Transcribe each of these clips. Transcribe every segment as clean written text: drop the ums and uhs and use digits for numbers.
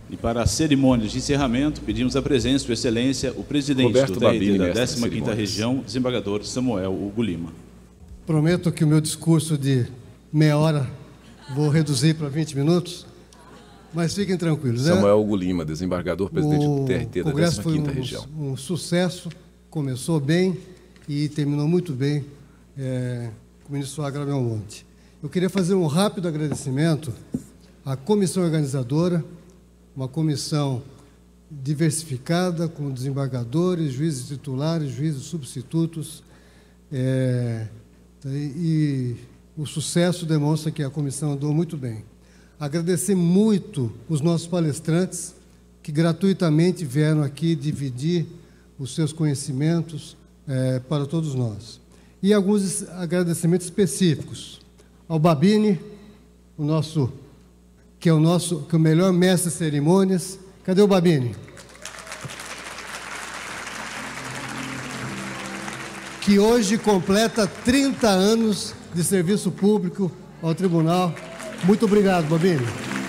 E para as cerimônias de encerramento, pedimos a presença, Sua Excelência, o presidente Roberto do Babini, TRT da mestre de 15ª Região, desembargador Samuel Hugo Lima. Prometo que o meu discurso de meia hora vou reduzir para 20 minutos, mas fiquem tranquilos. Samuel Hugo Lima, desembargador, presidente do TRT da 15ª Região. Um sucesso, começou bem e terminou muito bem com o ministro Suagra Belmonte. Eu queria fazer um rápido agradecimento à comissão organizadora, uma comissão diversificada, com desembargadores, juízes titulares, juízes substitutos, e o sucesso demonstra que a comissão andou muito bem. Agradecer muito os nossos palestrantes, que gratuitamente vieram aqui dividir os seus conhecimentos para todos nós. E alguns agradecimentos específicos ao Babini, que é o melhor mestre de cerimônias. Cadê o Babini? Que hoje completa 30 anos de serviço público ao tribunal. Muito obrigado, Babini.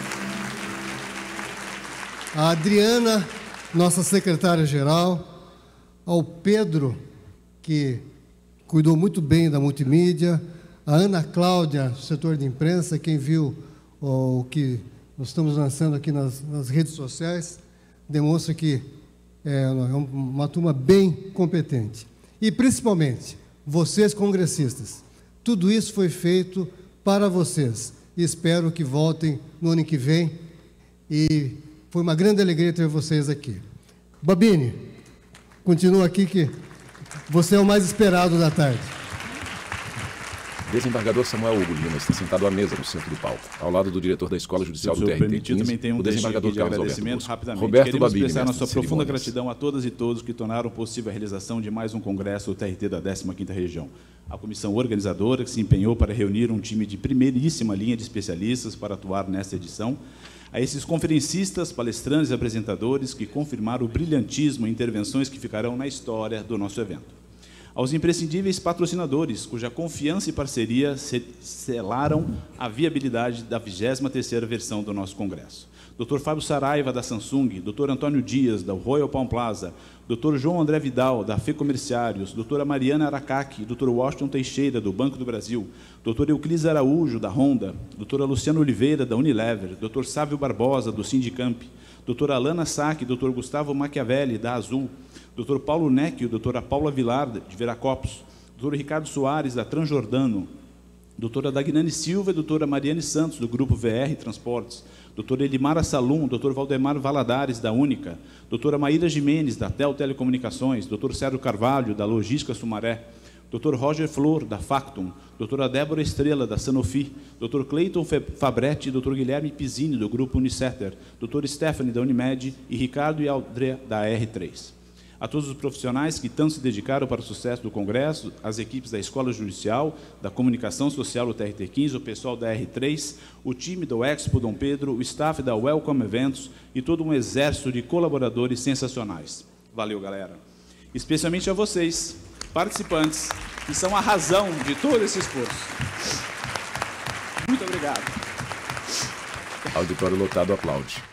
A Adriana, nossa secretária-geral, ao Pedro, que cuidou muito bem da multimídia, a Ana Cláudia, do setor de imprensa, quem viu o que nós estamos lançando aqui nas redes sociais, demonstra que é uma turma bem competente. E, principalmente, vocês congressistas. Tudo isso foi feito para vocês. E espero que voltem no ano que vem. E foi uma grande alegria ter vocês aqui. Babini, continua aqui que você é o mais esperado da tarde. Desembargador Samuel Hugo Lima está sentado à mesa no centro do palco, ao lado do diretor da Escola Judicial do TRT 15, também tem um desembargador de agradecimento rapidamente. Roberto Queremos Babini, expressar nossa profunda gratidão a todas e todos que tornaram possível a realização de mais um congresso do TRT da 15ª Região. A comissão organizadora, que se empenhou para reunir um time de primeiríssima linha de especialistas para atuar nesta edição, a esses conferencistas, palestrantes e apresentadores que confirmaram o brilhantismo e intervenções que ficarão na história do nosso evento. Aos imprescindíveis patrocinadores, cuja confiança e parceria selaram a viabilidade da 23ª versão do nosso congresso. Dr. Fábio Saraiva, da Samsung, Dr. Antônio Dias, da Royal Palm Plaza, Dr. João André Vidal, da Fê Comerciários, Dra. Mariana Aracaki, Dr. Washington Teixeira, do Banco do Brasil, Dr. Euclides Araújo, da Honda, Dra. Luciana Oliveira, da Unilever, Dr. Sávio Barbosa, do Sindicamp, Dra. Alana Sack, Dr. Gustavo Machiavelli, da Azul, Dr. Paulo Necchio, Dra. Paula Vilar, de Viracopos, Dr. Ricardo Soares, da Transjordano, Dra. Dagnani Silva e Dra. Mariane Santos, do Grupo VR Transportes, Dra. Elimara Salum, Dr. Valdemar Valadares, da Única, Dra. Maíra Jimenez, da Tel Telecomunicações, Dr. Sérgio Carvalho, da Logística Sumaré, Dr. Roger Flor, da Factum, Dra. Débora Estrela, da Sanofi, Dr. Cleiton Fabretti e Dr. Guilherme Pizzini, do Grupo Unicetter, Dr. Stephanie, da Unimed, e Ricardo e Aldré, da R3. A todos os profissionais que tanto se dedicaram para o sucesso do Congresso, as equipes da Escola Judicial, da Comunicação Social do TRT 15, o pessoal da R3, o time do Expo Dom Pedro, o staff da Welcome Eventos e todo um exército de colaboradores sensacionais. Valeu, galera. Especialmente a vocês, participantes, que são a razão de todo esse esforço. Muito obrigado. Auditório lotado aplaude.